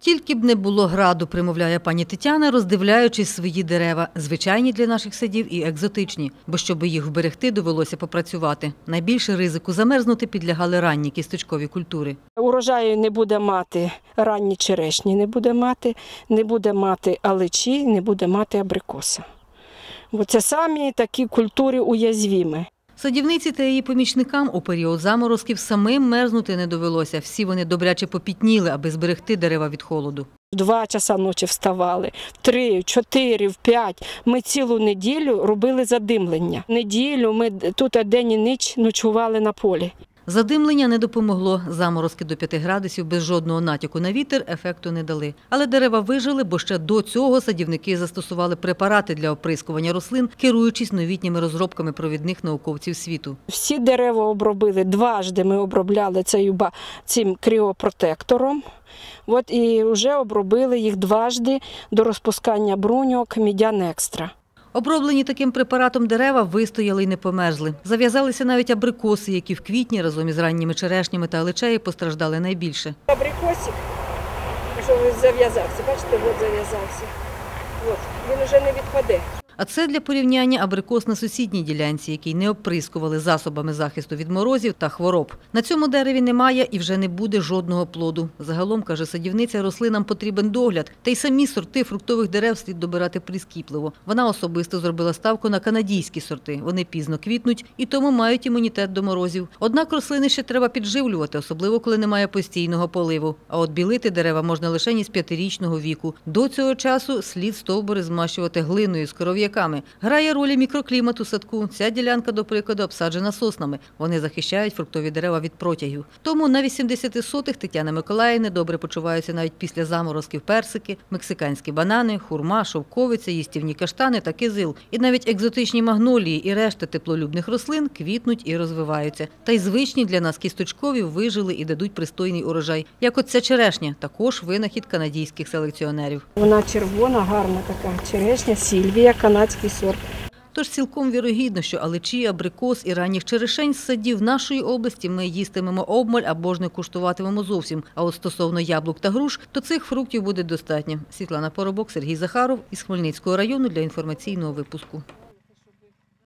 Тільки б не було граду, примовляє пані Тетяна, роздивляючись свої дерева. Звичайні для наших садів і екзотичні, бо щоб їх вберегти, довелося попрацювати. Найбільше ризику замерзнути підлягали ранні кісточкові культури. Урожаю не буде мати, ранні черешні не буде мати аличі, не буде мати абрикоса. Бо це самі такі культури уязвімі. Садівниці та її помічникам у період заморозків самим мерзнути не довелося. Всі вони добряче попітніли, аби зберегти дерева від холоду. В 2 часа ночі вставали, в 3, 4, в 5. Ми цілу неділю робили задимлення. Неділю ми тут день і ніч ночували на полі. Задимлення не допомогло. Заморозки до 5 градусів без жодного натяку на вітер ефекту не дали. Але дерева вижили, бо ще до цього садівники застосували препарати для оприскування рослин, керуючись новітніми розробками провідних науковців світу. Всі дерева обробили, дважди ми обробляли цим кріопротектором. І вже обробили їх дважди до розпускання бруньок Медян Екстра. Оброблені таким препаратом дерева вистояли й не померзли. Зав'язалися навіть абрикоси, які в квітні разом із ранніми черешнями та аличею постраждали найбільше. Абрикосик, що зав'язався, бачите, зав'язався. Він вже не відпаде. А це для порівняння абрикос на сусідній ділянці, який не оприскували засобами захисту від морозів та хвороб. На цьому дереві немає і вже не буде жодного плоду. Загалом, каже садівниця, рослинам потрібен догляд, та й самі сорти фруктових дерев слід добирати прискіпливо. Вона особисто зробила ставку на канадійські сорти. Вони пізно квітнуть і тому мають імунітет до морозів. Однак рослини ще треба підживлювати, особливо коли немає постійного поливу. А от білити дерева можна лише із 5-річного віку. До цього часу слід стовбури змащувати глиною з коров'яками. Грає роль мікроклімат у садку. Ця ділянка, до прикладу, обсаджена соснами. Вони захищають фруктові дерева від протягів. Тому на 80 сотих Тетяни Миколаївни добре почуваються навіть після заморозків персики, мексиканські банани, хурма, шовковиця, їстівні каштани та кизил. І навіть екзотичні магнолії і решта теплолюбних рослин квітнуть і розвиваються. Та й звичні для нас кісточкові вижили і дадуть пристойний урожай. Як от ця черешня, також винахід канадійських селекціонерів. Вона червона, гарна така черешня, Сільвія, канадський сорт. Тож цілком вірогідно, що аличі, абрикос і ранніх черешень з садів нашої області ми їстимемо обмаль або ж не куштуватимемо зовсім. А от стосовно яблук та груш, то цих фруктів буде достатньо. Світлана Поробок, Сергій Захаров із Хмельницького району для інформаційного випуску.